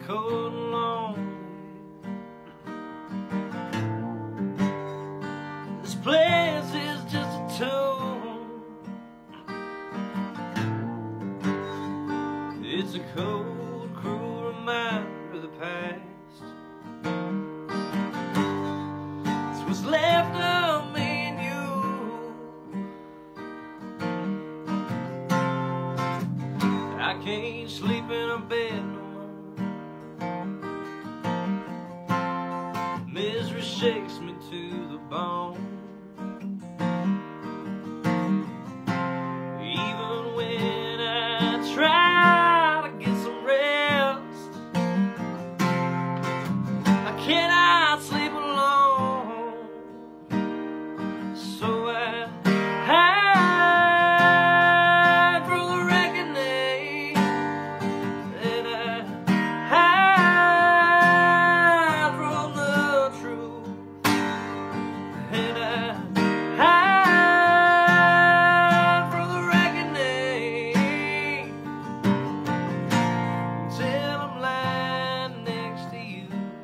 cold and lonely. This place is just a tomb. It's a cold, cruel reminder of the past. It's what's left of me and you. I can't sleep in a bed no more. Misery shakes me to the bone. Even when I try to get some rest, I cannot sleep alone. So I hide from the reckoning, and I hide from the truth, and I hide from the reckoning till I'm lying next to you.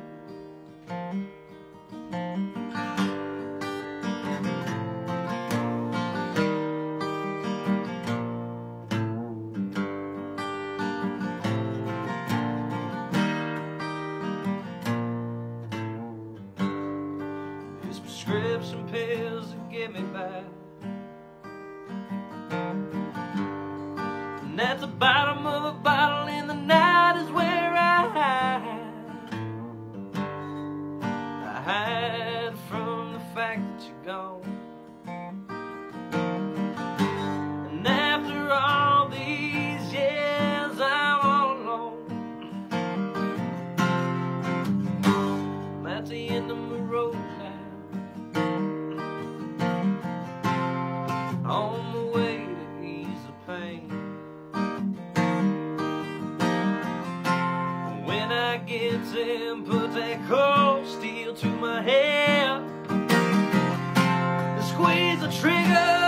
It's prescription pills that get me by, and at the bottom of a bottle in the night is where I hide from the fact that you're gone. And after all these years I'm all alone. I'm at the end of my road now, on my way to ease the pain. When I get in, put that cold steel to my head and squeeze the trigger